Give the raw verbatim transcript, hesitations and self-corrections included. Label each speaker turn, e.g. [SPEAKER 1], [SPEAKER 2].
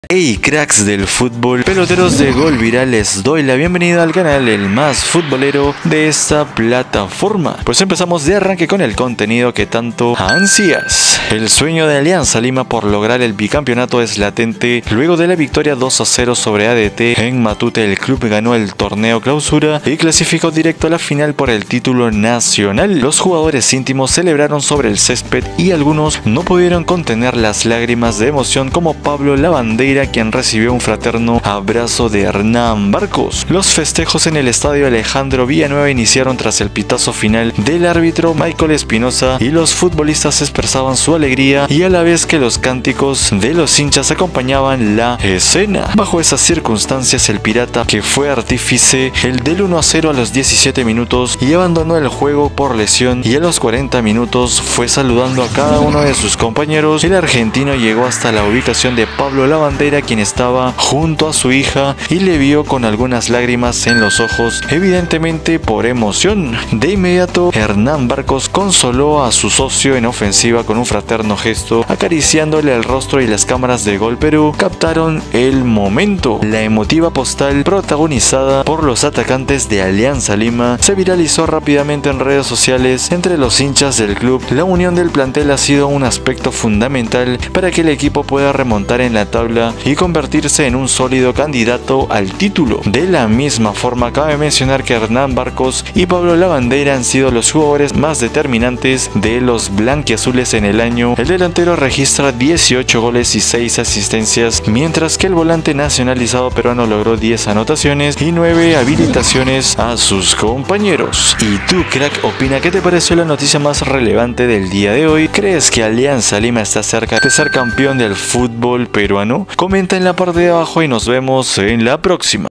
[SPEAKER 1] Hey cracks del fútbol, peloteros de Gol Viral, les doy la bienvenida al canal el más futbolero de esta plataforma. Pues empezamos de arranque con el contenido que tanto ansías. El sueño de Alianza Lima por lograr el bicampeonato es latente. Luego de la victoria dos a cero sobre A D T en Matute, el club ganó el torneo clausura y clasificó directo a la final por el título nacional. Los jugadores íntimos celebraron sobre el césped y algunos no pudieron contener las lágrimas de emoción, como Pablo Lavandera, quien recibió un fraterno abrazo de Hernán Barcos. Los festejos en el estadio Alejandro Villanueva iniciaron tras el pitazo final del árbitro Michael Espinosa y los futbolistas expresaban su alegría y a la vez que los cánticos de los hinchas acompañaban la escena. Bajo esas circunstancias, el Pirata, que fue artífice el del uno a cero a los diecisiete minutos y abandonó el juego por lesión, y a los cuarenta minutos fue saludando a cada uno de sus compañeros. El argentino llegó hasta la ubicación de Pablo Lavandera, quien estaba junto a su hija, y le vio con algunas lágrimas en los ojos, evidentemente por emoción. De inmediato, Hernán Barcos consoló a su socio en ofensiva con un fraterno gesto, acariciándole el rostro, y las cámaras de Gol Perú captaron el momento. La emotiva postal, protagonizada por los atacantes de Alianza Lima, se viralizó rápidamente en redes sociales entre los hinchas del club. La unión del plantel ha sido un aspecto fundamental para que el equipo pueda remontar en la tabla y convertirse en un sólido candidato al título. De la misma forma, cabe mencionar que Hernán Barcos y Pablo Lavandera han sido los jugadores más determinantes de los blanquiazules en el año. El delantero registra dieciocho goles y seis asistencias, mientras que el volante nacionalizado peruano logró diez anotaciones y nueve habilitaciones a sus compañeros. ¿Y tú, crack, opina qué te pareció la noticia más relevante del día de hoy? ¿Crees que Alianza Lima está cerca de ser campeón del fútbol peruano? Comenta en la parte de abajo y nos vemos en la próxima.